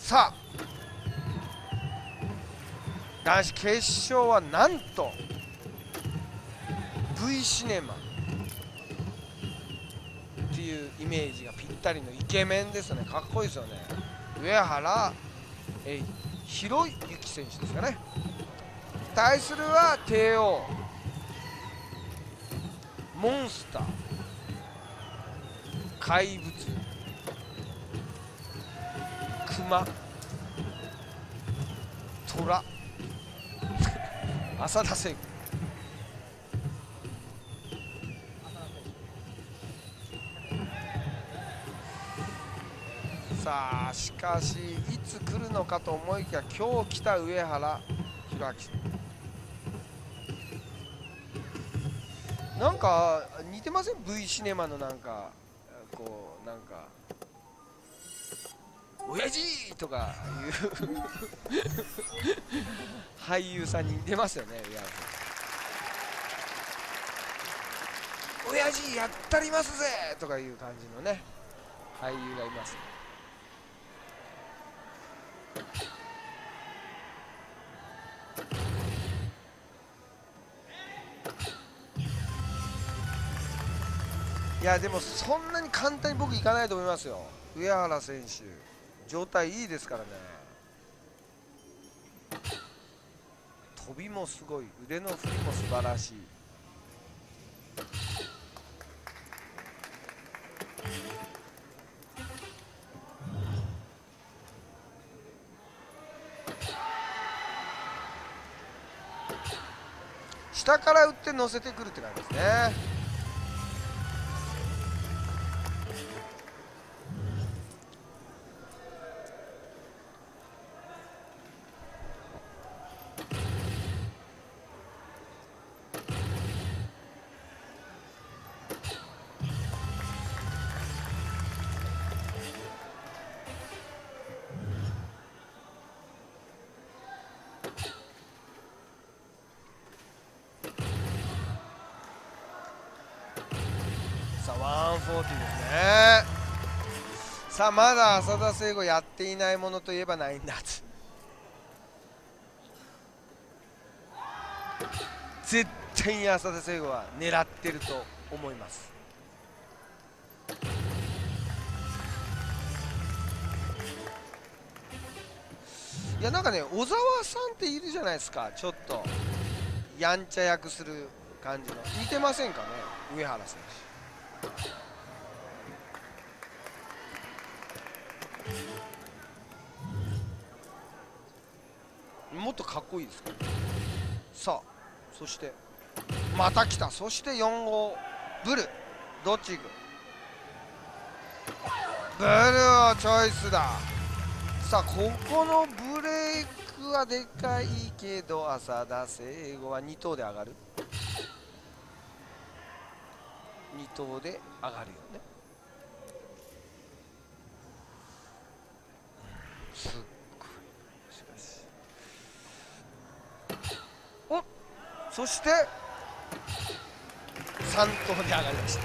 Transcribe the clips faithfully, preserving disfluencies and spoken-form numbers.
さあ男子決勝はなんと V シネマっていうイメージがぴったりのイケメンですね。かっこいいですよね。上原えひろゆき選手ですかね。対するは帝王モンスター怪物熊虎浅田聖子。さあしかしいつ来るのかと思いきや今日来た上原弘明。なんか似てません V シネマのなんかこうなんか親父とかいう俳優さんに似てますよね。上原さん親父やったりますぜとかいう感じのね俳優がいます。いやでもそんなに簡単に僕いかないと思いますよ。上原選手状態いいですからね。飛びもすごい、腕の振りも素晴らしい。下から打って乗せてくるって感じですね。さあワンフォーティーですね。さあまだ浅田聖吾やっていないものといえばナインダーツ。絶対に浅田聖吾は狙ってると思います。いやなんかね小沢さんっているじゃないですか。ちょっとやんちゃ役する感じの似てませんかね上原選手。もっとかっこいいですから、ね、さあそしてまた来た。そしてよん号ブルどっち行く。ブルをチョイスだ。さあここのブレイクはでかいけど浅田聖吾はに頭で上がる。に頭で上がるよね。すっごい。しかしおっそしてさん頭で上がりました。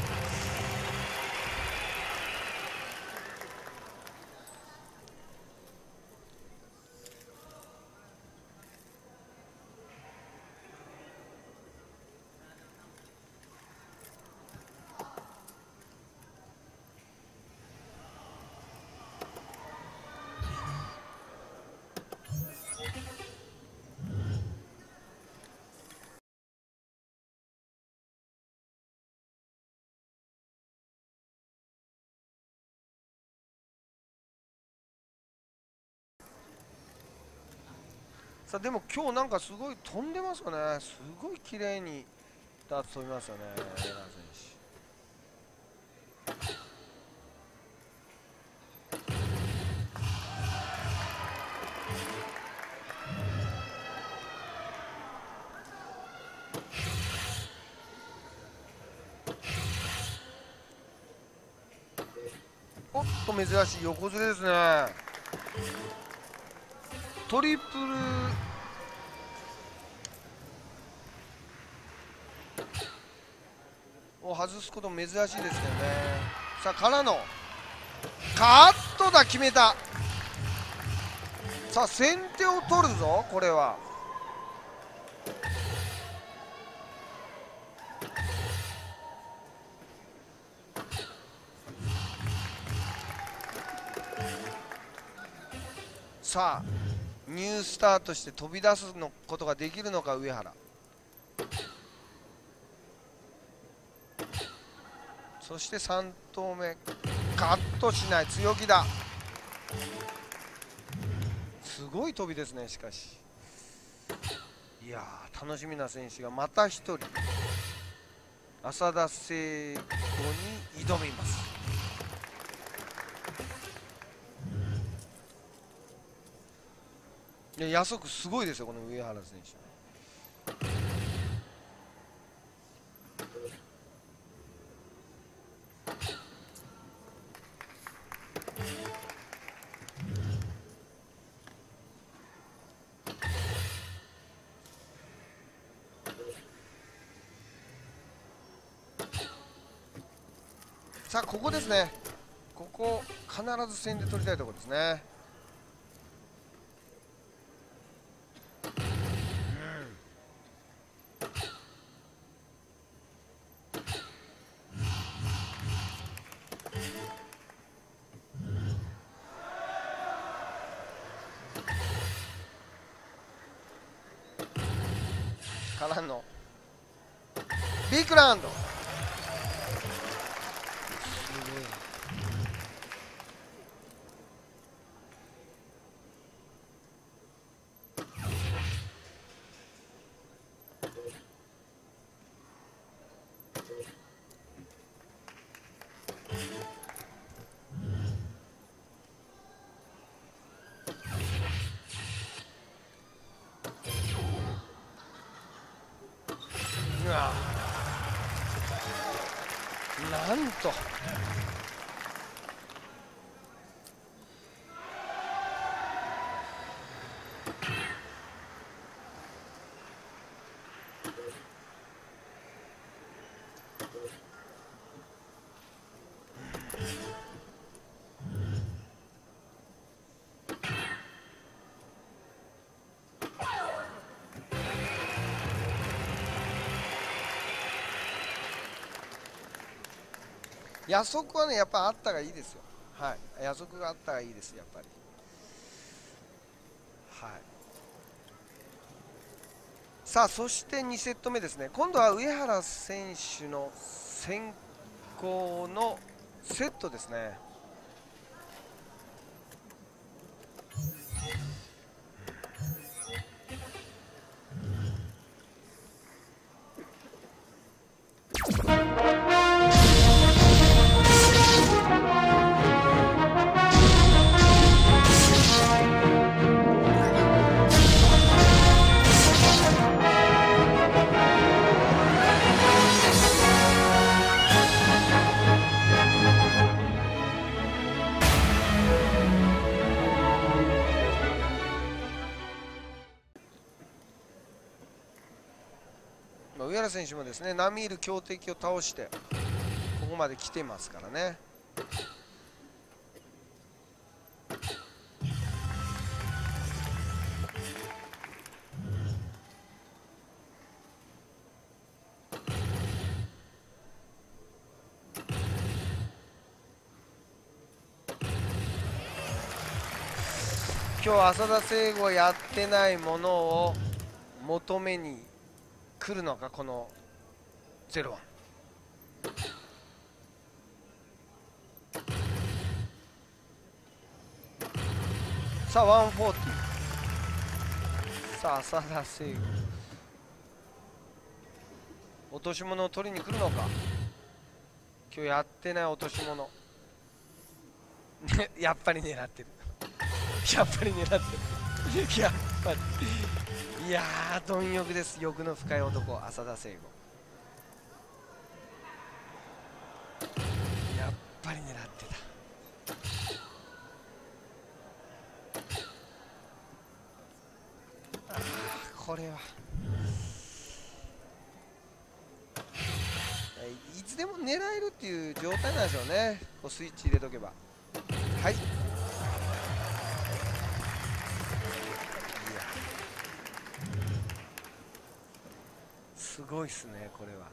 さあでも今日なんかすごい飛んでますよね。すごい綺麗にダーツ飛びますよね上原選手。おっと珍しい横ずれですね。トリプルを外すことも珍しいですけどね。さあからのカットだ決めた。 さあ先手を取るぞこれは。さあニュースターとして飛び出すのことができるのか上原。そしてさん投目カットしない強気だ。すごい飛びですね。しかしいやー楽しみな選手がまた一人浅田聖吾に挑みます。いやヤソクすごいですよこの上原選手。さあここですね。ここ必ず先で取りたいところですね。からのビッグラウンド。うわなんと夜速はねやっぱあったがいいですよ。はい、夜速があったがいいですやっぱり。はい。さあそしてにセット目ですね。今度は上原選手の先行のセットですね。上原選手もですね並みいる強敵を倒してここまで来てますからね。今日浅田聖吾やってないものを求めに来るのかこのゼロワン。さあワンフォーティー。さあ浅田聖吾落とし物を取りに来るのか。今日やってない落とし物やっぱり狙ってるやっぱり狙ってるやっぱりいやー貪欲です。欲の深い男浅田聖吾。やっぱり狙ってた。あーこれはいつでも狙えるっていう状態なんでしょうね。こうスイッチ入れとけば。はいすごいっすね、これは。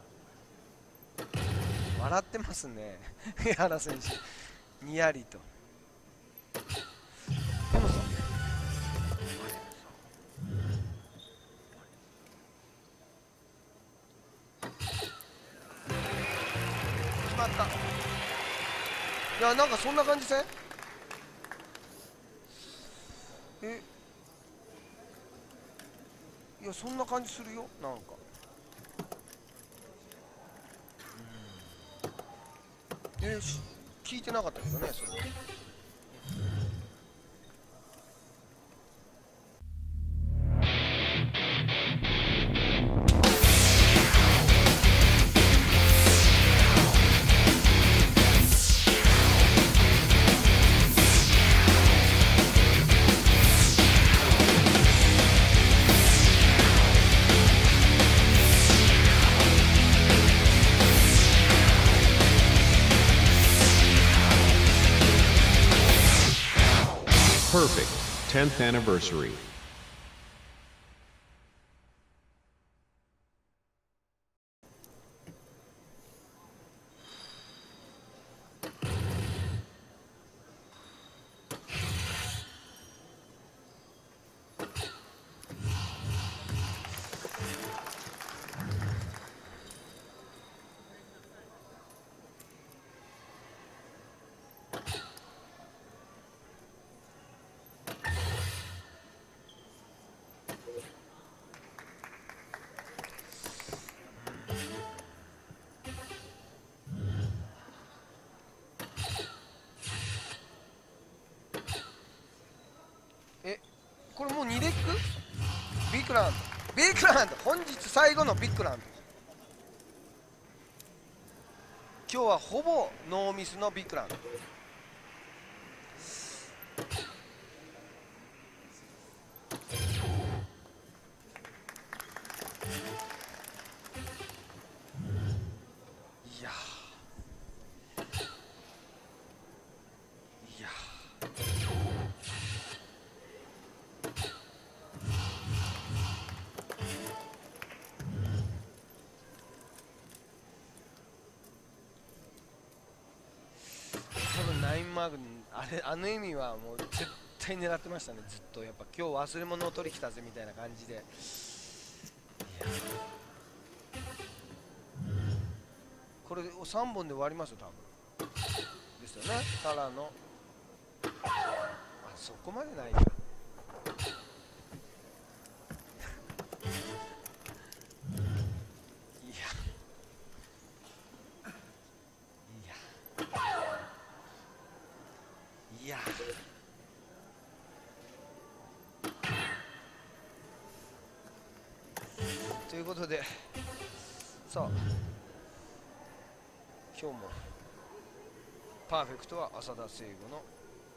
笑ってますね江原選手、にやりと。でもさ、決まった。いや、なんかそんな感じせん？え、いや、そんな感じするよ、なんか。えー、聞いてなかったけどね、それ。 Perfect tenth anniversary.え、これもうにレック？ビッグラウンド、ビッグラウンド、本日最後のビッグラウンド。今日はほぼノーミスのビッグラウンド。いやいや多分ナインマーク、あれ、あの意味はもう絶対狙ってましたね、ずっと。やっぱ今日忘れ物を取り来たぜみたいな感じで。いや、これさんぼんで終わりますよ、多分。ですよね、タラの。あ、そこまでないか。いやということで、さあ今日もパーフェクトは浅田聖吾の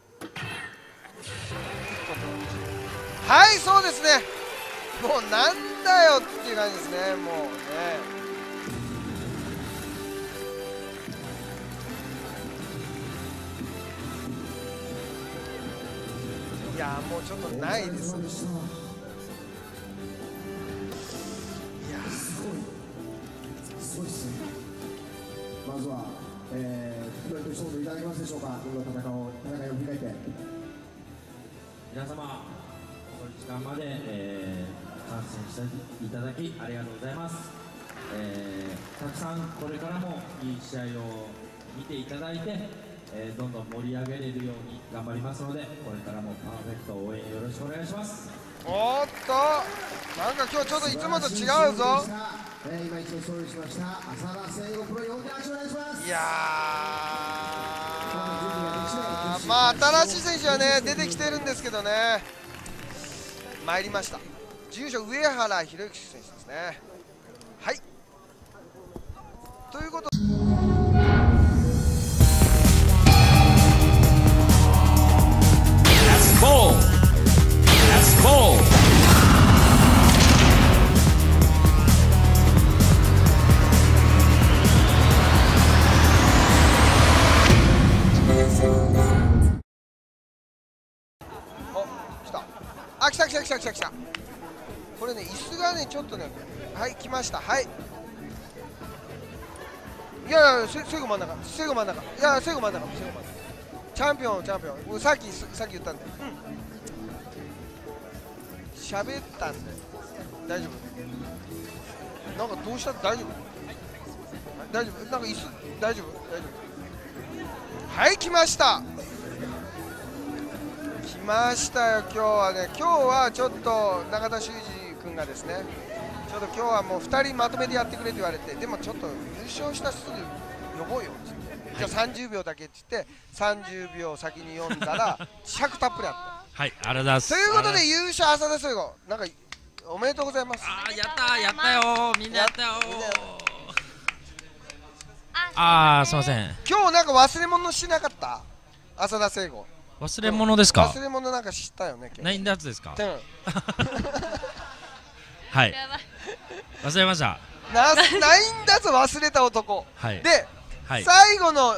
はい、そうですね、もうなんだよっていう感じですね、もうね。いやもうちょっとないです。いやすごい、すごいっすね。まずは、えー、コメント一言いただけますでしょうか。今の戦いを戦いを振り返って。 皆様、遅い時間まで、えー、観戦していただきありがとうございます。えー、たくさんこれからもいい試合を見ていただいて。えー、どんどん盛り上げれるように頑張りますので、これからもパーフェクト応援よろしくお願いします。 おーっと、なんか今日ちょっといつもと違うぞ。 えー、今一度勝利しました浅田聖吾プロ、よんてんはちお願いします。 いやー、まあ新しい選手はね出てきてるんですけどね、参りました。住所上原宏之選手ですね。はい、ということで Ball. That's ball. お、来た。あ、来た来た来た来た来た。これね、椅子がね、ちょっとね、 はい来ました。はいいやいやせセゴ真ん中セゴ真ん中いやセゴ真ん中セゴ真ん中チャンピオンチャンピオンさっきさっき言ったんで喋、うん、ったんで大丈夫なんかどうした大丈夫大丈夫なんか椅子大丈夫大丈夫はい来ました来ましたよ今日はね今日はちょっと中田修二君がですねちょっと今日はもうふたりまとめてやってくれって言われてでもちょっと優勝したすぐ呼ぼうよって言ってじゃあさんじゅうびょうだけって言ってさんじゅうびょう先に読んだら尺たっぷりあったはい、ありがとうございます。 ということで優勝浅田聖吾なんかおめでとうございます。 あーやったーやったよーみんなやったよーみんなあーすいません今日なんか忘れ物しなかった浅田聖吾忘れ物ですか忘れ物なんか知ったよね今日ないんだやつですかうんはい忘れましたなないんだぞ忘れた男、 はいで、 はい最後の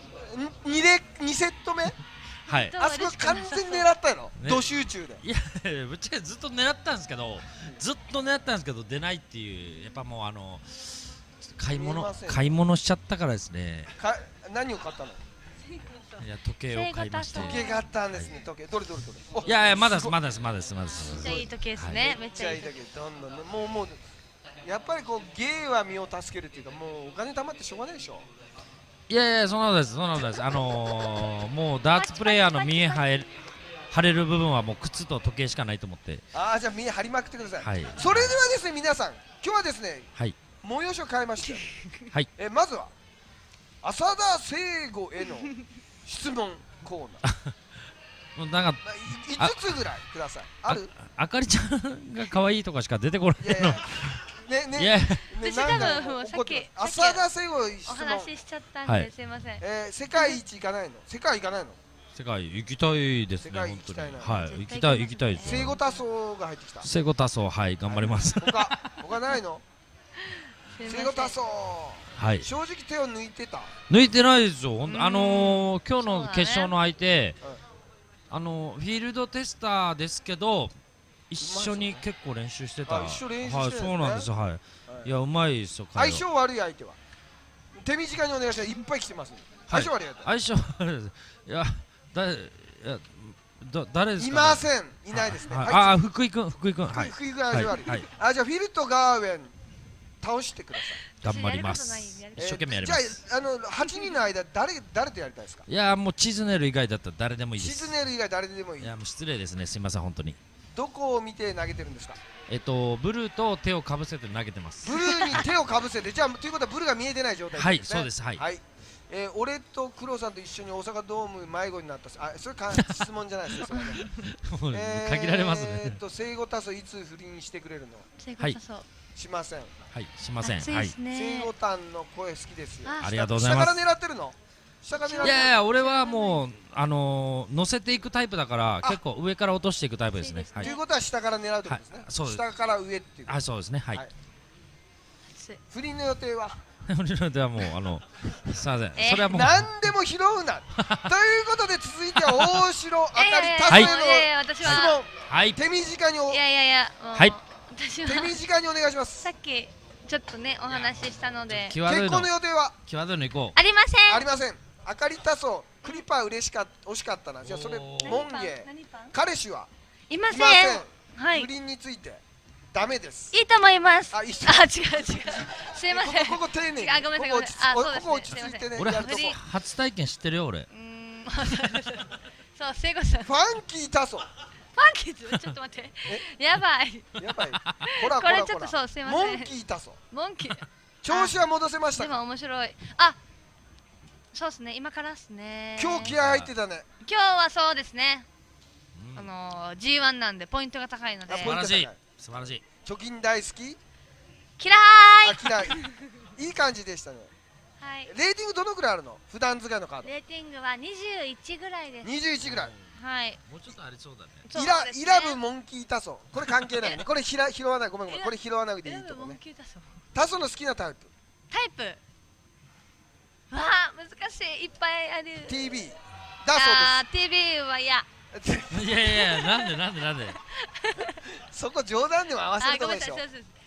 2, レ2セット目はいあそこ完全に狙ったやろ、 ねド集中でいやぶっちゃけずっと狙ったんですけどずっと狙ったんですけど出ないっていうやっぱもうあの買い物見えません買い物しちゃったからですねか何を買ったのいや時計を買いまして時計があったんですね、時計どれどれどれおいやいやまだですごまだですまだですまだですめっちゃいい時計ですはいね。めめっちゃいい時っちゃいいだけどんどんねもうもうやっぱりこう芸は身を助けるっていうかもうお金貯まってしょうがないでしょいやいやそんなことですそんなことですあのー、もうダーツプレイヤーの見え張れ張れる部分はもう靴と時計しかないと思ってああじゃあ見え張りまくってください、 はいそれではですね皆さん今日はですねはい催しを変えましてはいえまずは浅田聖吾への質問コーナーもうなんかまあいいつつぐらいくださいあるあかりちゃんが可愛いとかしか出てこないいやいのやねねいやね私なんか多分もうさっき怒ってますさっき浅田聖吾質お問話ししちゃったんはいですいません。 えー世界一行かないの世界行かないの世界行きたいです世界ね本当に行きたいなはい行きたい行きたいです聖吾多層が入ってきた聖子多層はい頑張ります他他ないのすいません聖吾多層はい正直手を抜いてた抜いてないですよほんとうんあのー今日のそうだね決勝の相手うんあのフィールドテスターですけど一緒に結構練習してたあ一緒練習してるんですねはいそうなんですはいいやうまいですよ彼は相性悪い相手は手短にお願いしますいっぱい来てますんではい相性悪い相相性悪いですいやだいやだ誰です手いかねませんいないですねはいはいああ福井君福井君はい福井君相性悪いはいはいあじゃあフィルとガーウェン倒してください頑張りま私やることないすやるえー一生懸命やりますじゃああのはちにんの間誰誰とやりたいですかいやもうチズネル以外だったら誰でもいいでシすズネル以外誰でもいいいやもう失礼ですねすみません本当にどこを見て投げてるんですかえっとブルーと手をかぶせて投げてますブルーに手をかぶせてじゃあということはブルーが見えてない状態はいですねそうですはいはいえー俺と黒さんと一緒に大阪ドーム迷子になったあそれか質問じゃないですねそれはねもうえー限られますえーっねと生後多数いつ不倫してくれるの聖子多層しませんはいしません暑いはいですね生後タンの声好きですよあありがとうございます下から狙ってるの下から狙ってるいやいや俺はもうあのー乗せていくタイプだからあ結構上から落としていくタイプですねいいですねはいということは下から狙うってことですね、 はいそうです下から上っていうあそうですねはいはい暑い不倫の予定は俺のではもうあのすいませんえそれはもう何でも拾うなということで続いては大城あかり多はい数のいやいや私質ははい問手短においやいやいやもうはい私手は短にお願いしますさっきちょっとねお話ししたので結際どいの婚の予定は際どいの行こありませんありませんあかり多層クリパー嬉しかった惜しかったなじゃあそれおーモンゲ何パン彼氏はいませんいませんはい不倫についてダメですいいと思いますああいいっす違う違うすいませんここここ丁寧にあごめんなさいここ落ち着ごめんなさいあここ落ち着いてねう俺やるとこ不倫初体験知ってるよ俺うーんそう聖子さんフファンキー多層ァンキーズちょっと待ってやばいやばいほらこほらほられちょっとそうすいませんモンキー多層モンキー調子は戻せましたかでも面白いあそうですね今からっすね今日気合入ってたね今日はそうですねうんあのー ジーワン なんでポイントが高いのであ素晴らしいポイント高い素晴らしい貯金大好き嫌いあ嫌いいい感じでしたねはいレーティングどのくらいあるの普段使いのカードレーティングはにじゅういちぐらいですにじゅういちぐらいはいもうちょっとありそうだねイラそうですねイラブモンキー多層これ関係ないねこれひら拾わないごめんごめんイラこれ拾わなくていい選ぶモンとこねキーだそう多層の好きなタイプタイプわあ難しいいっぱいあるティービー だあー ティービー は嫌そうですいやいやなんでなんでなんでそこ冗談でも合わせあるとこでしょごめんなさいそうです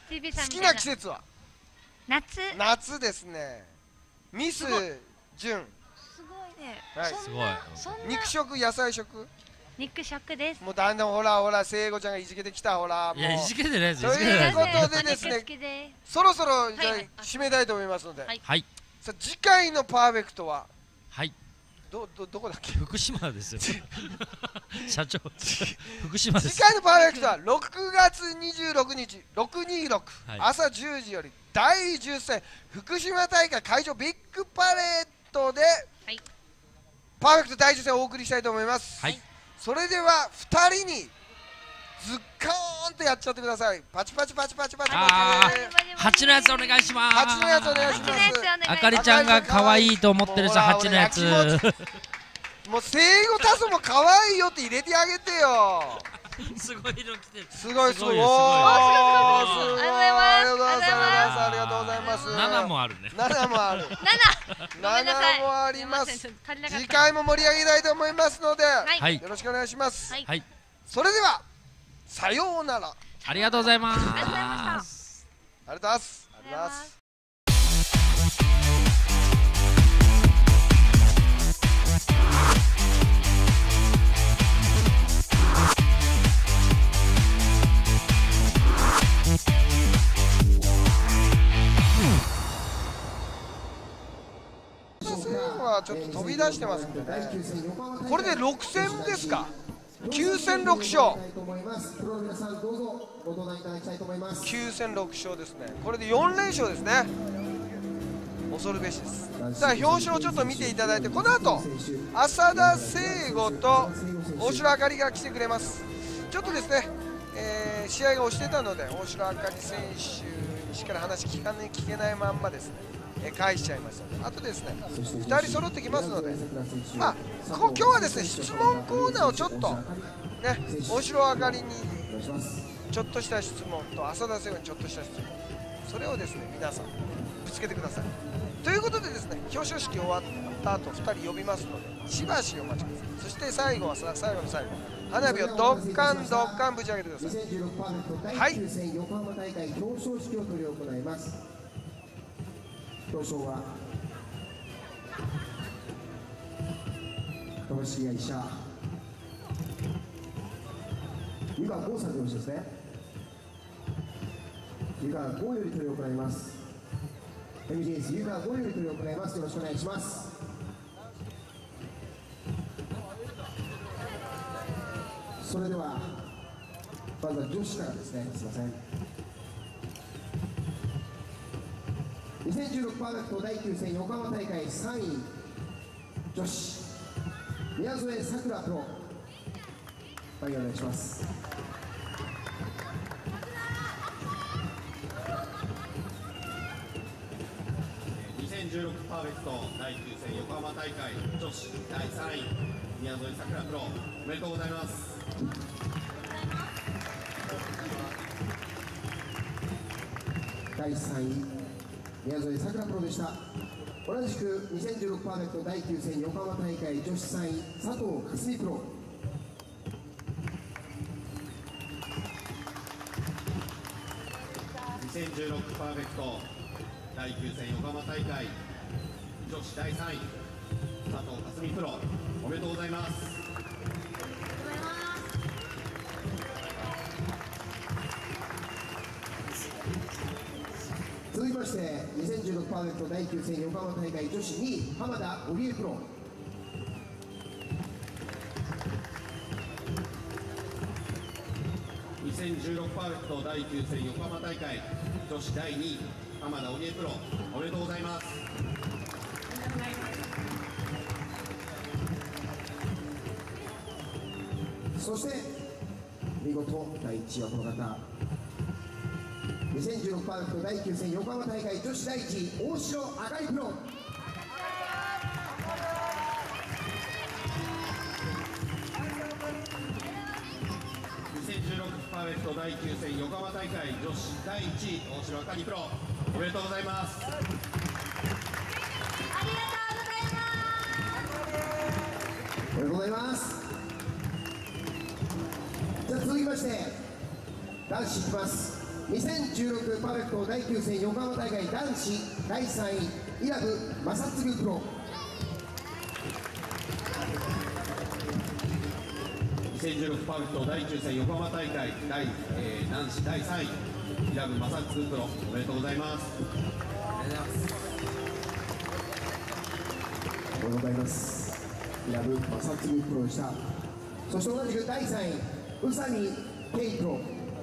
チビさん好きなみたいな季節は夏。 夏ですね。ミスジュン、 すごいね。 はいそんなそんな肉食野菜食。 肉食です。 もうだんだんほらほら聖子ちゃんがいじけてきたほらもういやいじけてないですといういじけてないですことでですねお肉好きでそろそろじゃあはいはい締めたいと思いますので、 はいはいさあ次回のパーフェクトははいどどどこだっけ？ 福島ですよ社長福島です次回のパーフェクトはろくがつにじゅうろくにちろくにろく、 はい朝じゅうじよりだいじゅっせん福島大会会場ビッグパレードで、 はいパーフェクトだいじゅっせんをお送りしたいと思います、 はい、 それではふたりにズッカーンとやっちゃってください。パチパチパチパチパチあパチー蜂のやつお願いします蜂のやつお願いします蜂のやつお願いします。 あかりちゃんが可愛いと思ってるさ蜂のやつもうほら俺焼きもう生後タソも可愛いよって入れてあげてよ。 すごいの来てるすごいすごい。 すごいですおーすごいすごい。 ありがとうございますありがとうございます。 ななもあるねななもある。 なな。ごめんなさいななもありますすいません足りなかった次回も盛り上げたいと思いますので、 はいはいよろしくお願いします。 はいはいそれではさようなら。 ありがとうございますありがとうございましたありがとうございます。ありがとうございます。はちょっと飛び出してますんでね。これでろく戦ですか。きゅう戦ろく勝。きゅう戦ろく勝ですね。これでよん連勝ですね。恐るべしです。さあ表彰をちょっと見ていただいて、この後浅田聖吾と大城あかりが来てくれます。ちょっとですね、えー試合が押してたので大城あかり選手にしっかり話聞かね聞けないまんまですね、えー返しちゃいましたので、あとですねふたり揃ってきますので、まあこ今日はですね質問コーナーをちょっとね大城あかりにちょっとした質問と浅田聖吾にちょっとした質問、それをですね皆さんぶつけてください。ということでですね表彰式終わった後ふたり呼びますのでしばしお待ちください。そして最後はさ最後の最後花火をドッカンドッカンぶち上げてください。 にせんじゅうろくパーフェクトはいだいきゅう戦横浜大会表彰式を執り行います。表彰は株式会社湯川剛さんでよろしいですね。湯川剛より執り行います。 エムジェイエス 湯川剛より執り行います。よろしくお願いします。それではまずは女子からですね。すいません。にせんじゅうろくパーフェクトだいきゅう戦横浜大会さんい女子宮添さくらプロ、はい、お願いします。 にせんじゅうろくパーフェクトだいきゅう戦横浜大会女子だいさんい宮添さくらプロ、おめでとうございます。 だいさんい宮添さくらプロでした。同じくにせんじゅうろくパーフェクトだいきゅう戦横浜大会女子さんい佐藤かすみプロ、 にせんじゅうろくパーフェクトだいきゅう戦横浜大会女子だいさんい佐藤かすみプロ、おめでとうございます。 続きましてにせんじゅうろくパーフェクトだいきゅう戦横浜大会女子にい浜田織江プロ、 にせんじゅうろくパーフェクトだいきゅう戦横浜大会女子だいにい浜田織江プロ、おめでとうございます。 そして見事だいいちいはこの方、にせんじゅうろくパーフェクトだいきゅう戦横浜大会女子だいいちい大城あかりプロ、 にせんじゅうろくパーフェクトだいきゅう戦横浜大会女子だいいちい大城あかりプロ、おめでとうございます。 おめでとうございます。じゃあ続きまして男子いきます。 にせんじゅうろくパーフェクトだいきゅう戦横浜大会男子だいさんい伊良部正嗣プロ。 にせんじゅうろくパーフェクトだいきゅう戦横浜大会第、えー、男子だいさんい伊良部正嗣プロ、おめでとうございます。 おめでとうございます。伊良部正嗣プロでした。そして同じくだいさんい宇佐美圭プロ。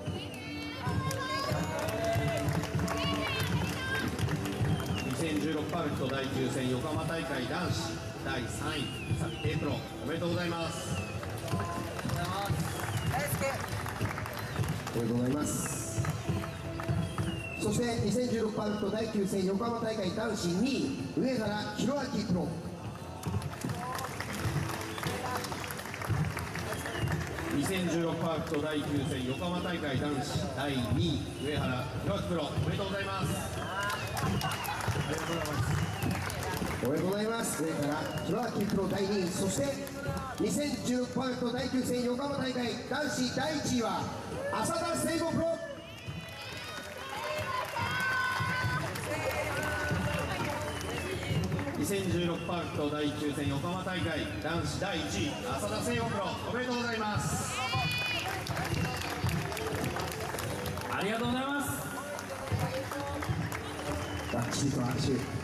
にせんじゅうろくパーフェクトだいきゅう戦横浜大会男子だいさんい宇佐美圭プロ、おめでとうございます。 おめでとうございます。そしてにせんじゅうろくパーフェクトだいきゅう戦横浜大会男子にい上原弘明プロ。 にせんじゅうろくパーフェクトだいきゅう戦横浜大会男子だいにい上原弘明プロ、おめでとうございます。 おめでとうございます。上原弘明プロだいにい、そしてにせんじゅうろくパーフェクトだいきゅう戦横浜大会男子だいいちいは浅田聖吾プロ。 にせんじゅうろくパーフェクトだいきゅう戦横浜大会男子だいいちい浅田聖吾プロ、おめでとうございます。 ありがとうございます。 バッチリと拍手。